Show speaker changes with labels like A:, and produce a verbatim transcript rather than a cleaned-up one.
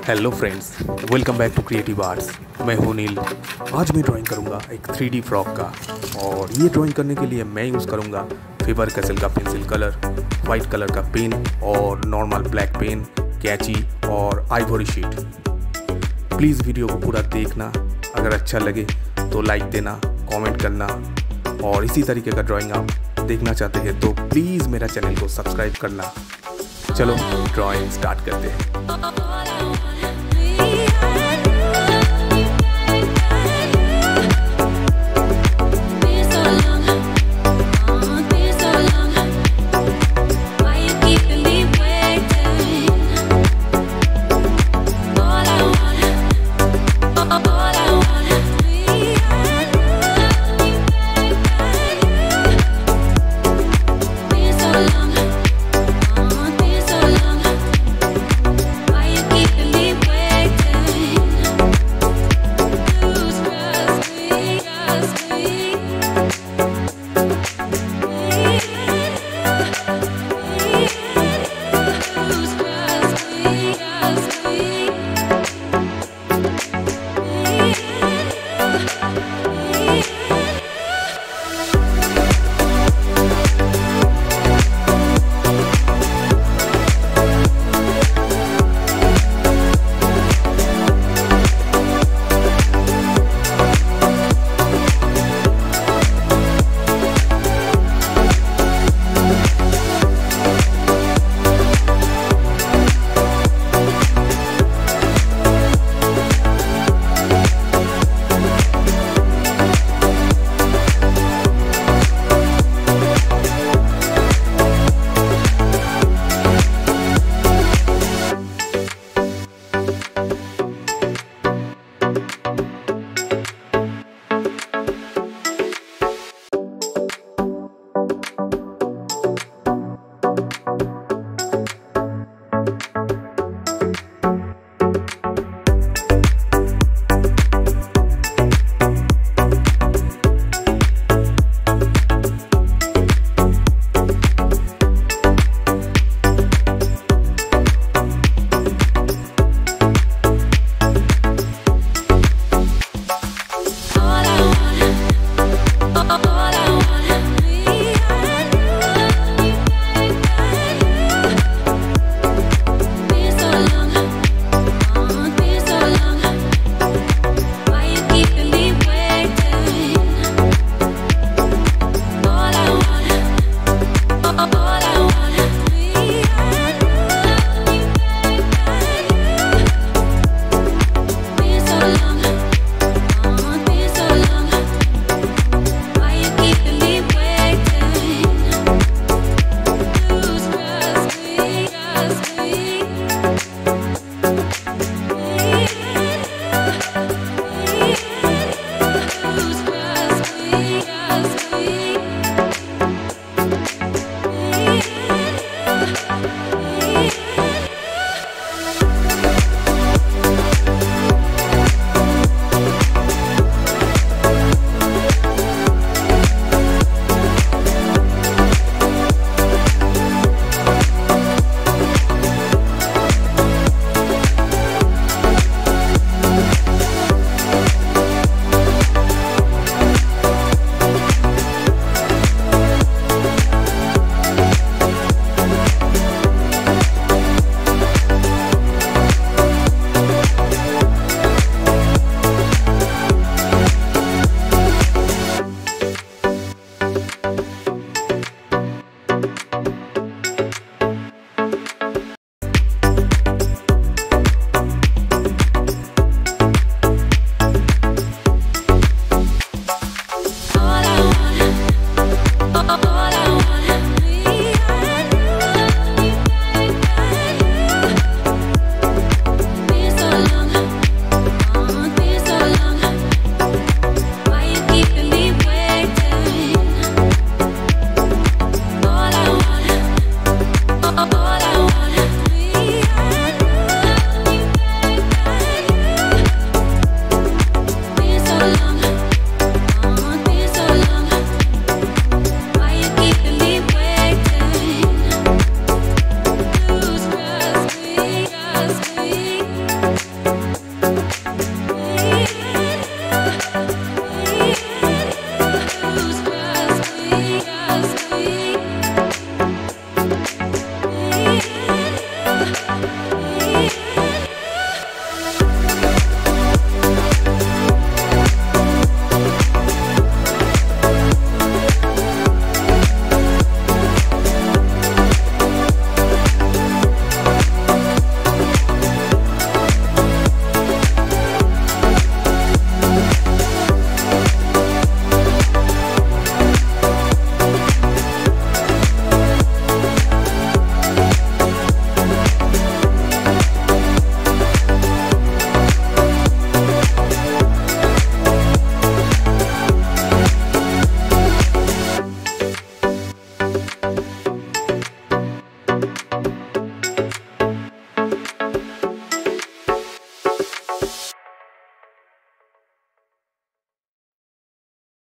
A: Hello friends, welcome back to creative arts. मैं हूं नील। आज मैं ड्राइंग करूंगा एक थ्री डी फ्रॉक का, और ये ड्राइंग करने के लिए मैं यूज़ करूंगा फेबर-कैस्टेल का पेंसिल कलर, वाइट कलर का पेन और नॉर्मल ब्लैक पेन, कैंची और आइवरी शीट। प्लीज़ वीडियो को पूरा देखना। अगर अच्छा लगे तो लाइक देना, कमेंट करना, और इसी तरीके का ड्राइंग आप देखना चाहते हैं तो प्लीज़ मेरा चैनल को सब्सक्राइब करना। चलो ड्राइंग स्टार्ट करते हैं।